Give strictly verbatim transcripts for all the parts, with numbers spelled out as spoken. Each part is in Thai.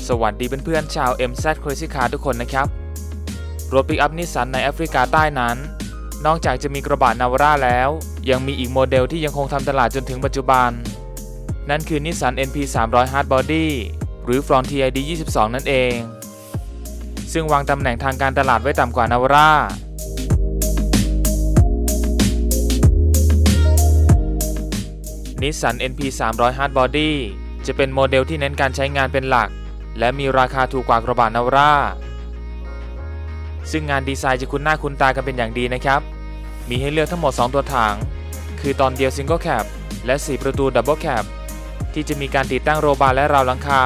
สวัสดีเพื่อนๆชาว เอ็ม แซด Crazy Car ทุกคนนะครับรถปิกอัพนิสสันในแอฟริกาใต้นั้นนอกจากจะมีกระบะนาวาร่าแล้วยังมีอีกโมเดลที่ยังคงทำตลาดจนถึงปัจจุบันนั่นคือนิสสัน เอ็น พี สามร้อย Hardbody หรือ Frontier ดี ยี่สิบสอง นั่นเองซึ่งวางตำแหน่งทางการตลาดไว้ต่ำกว่านาวาร่านิสสัน เอ็น พี สามร้อย Hardbody จะเป็นโมเดลที่เน้นการใช้งานเป็นหลักและมีราคาถูกกว่ากระบะนาวาร่าซึ่งงานดีไซน์จะคุ้นหน้าคุ้นตากันเป็นอย่างดีนะครับมีให้เลือกทั้งหมดสองตัวถังคือตอนเดียว Single Cab และสี่ประตู Double Cab ที่จะมีการติดตั้งโรบาร์และราวหลังคา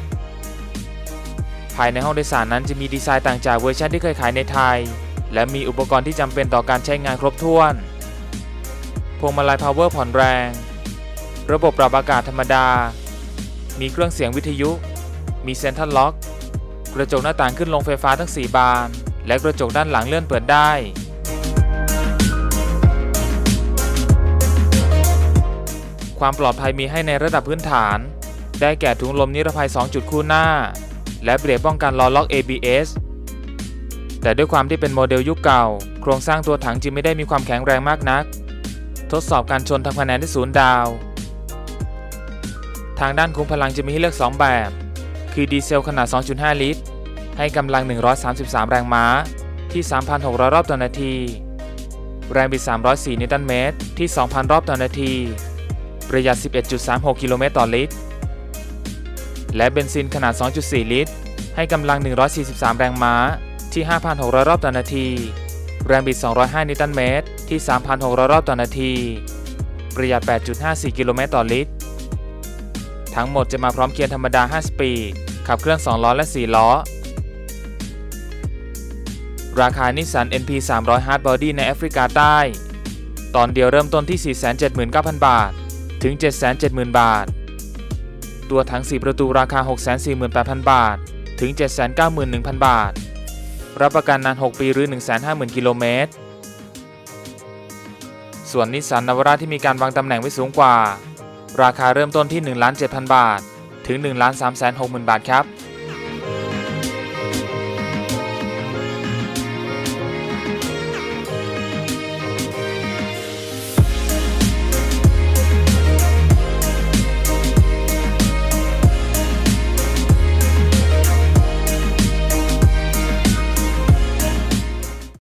ภายในห้องโดยสารนั้นจะมีดีไซน์ต่างจากเวอร์ชันที่เคยขายในไทยและมีอุปกรณ์ที่จำเป็นต่อการใช้งานครบถ้วนพวงมาลัย Power ผ่อนแรงระบบปรับอากาศธรรมดามีเครื่องเสียงวิทยุมีเซ็นทรัลล็อกกระจกหน้าต่างขึ้นลงไฟฟ้าทั้งสี่บานและกระจกด้านหลังเลื่อนเปิดได้ความปลอดภัยมีให้ในระดับพื้นฐานได้แก่ถุงลมนิรภัยสองจุดคู่หน้าและเบรกป้องกันล้อล็อก เอ บี เอส แต่ด้วยความที่เป็นโมเดลยุคเก่าโครงสร้างตัวถังจึงไม่ได้มีความแข็งแรงมากนักทดสอบการชนทำคะแนนได้ศูนย์ดาวทางด้านคุมพลังจะมีให้เลือกสองแบบคือดีเซลขนาด สองจุดห้า ลิตรให้กำลังหนึ่งร้อยสามสิบสามแรงม้าที่ สามพันหกร้อย รอบต่อนาทีแรงบิดสามร้อยสี่นิวตันเมตรที่ สองพัน รอบต่อนาทีประหยัด สิบเอ็ดจุดสามหก กิโลเมตรต่อลิตรและเบนซินขนาด สองจุดสี่ ลิตรให้กำลังหนึ่งร้อยสี่สิบสามแรงม้าที่ ห้าพันหกร้อย รอบต่อนาทีแรงบิดสองร้อยห้านิวตันเมตรที่ สามพันหกร้อย รอบต่อนาทีประหยัด แปดจุดห้าสี่ กิโลเมตรต่อลิตรทั้งหมดจะมาพร้อมเกียร์ธรรมดาห้าสปีดขับเคลื่อนสองล้อและสี่ล้อราคานิสสัน เอ็น พี สามร้อย Hardbody ในแอฟริกาใต้ตอนเดียวเริ่มต้นที่ สี่แสนเจ็ดหมื่นเก้าพัน บาทถึง เจ็ดแสนเจ็ดหมื่น บาทตัวถังสี่ประตูราคา หกแสนสี่หมื่นแปดพัน บาทถึง เจ็ดแสนเก้าหมื่นหนึ่งพัน บาทรับประกันนานหกปีหรือ หนึ่งแสนห้าหมื่น กิโลเมตรส่วนนิสสันนาวาร่าที่มีการวางตำแหน่งไว้สูงกว่าราคาเริ่มต้นที่ หนึ่งล้านเจ็ดพัน บาทถึง หนึ่งล้านสามแสนหกหมื่น บาทครับ